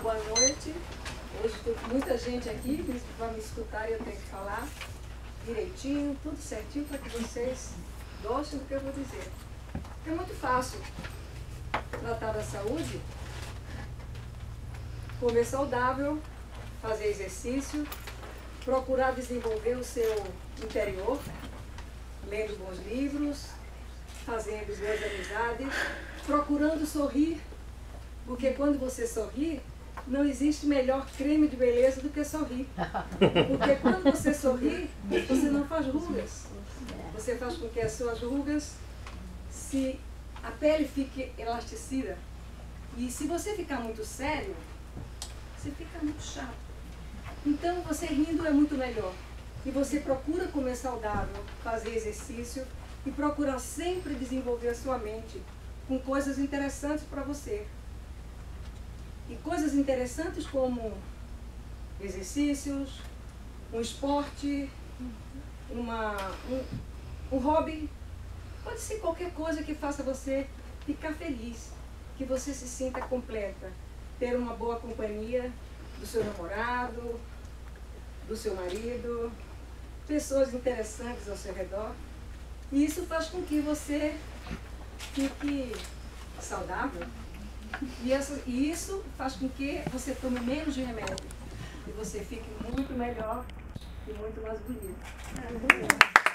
boa noite. Hoje tem muita gente aqui para me escutar e eu tenho que falar direitinho, tudo certinho, para que vocês gostem do que eu vou dizer. É muito fácil tratar da saúde, comer saudável, fazer exercício, procurar desenvolver o seu interior, lendo bons livros, fazendo boas amizades, procurando sorrir, porque quando você sorri, não existe melhor creme de beleza do que sorrir. Porque quando você sorri, você não faz rugas. Você faz com que as suas rugas, a pele fique elasticida. E se você ficar muito sério, você fica muito chato. Então, você rindo é muito melhor. E você procura comer saudável, fazer exercício e procurar sempre desenvolver a sua mente com coisas interessantes para você. E coisas interessantes como exercícios, um esporte, um hobby. Pode ser qualquer coisa que faça você ficar feliz, que você se sinta completa. Ter uma boa companhia do seu namorado, do seu marido, pessoas interessantes ao seu redor. E isso faz com que você fique saudável. E isso faz com que você tome menos remédio. E você fique muito melhor e muito mais bonito.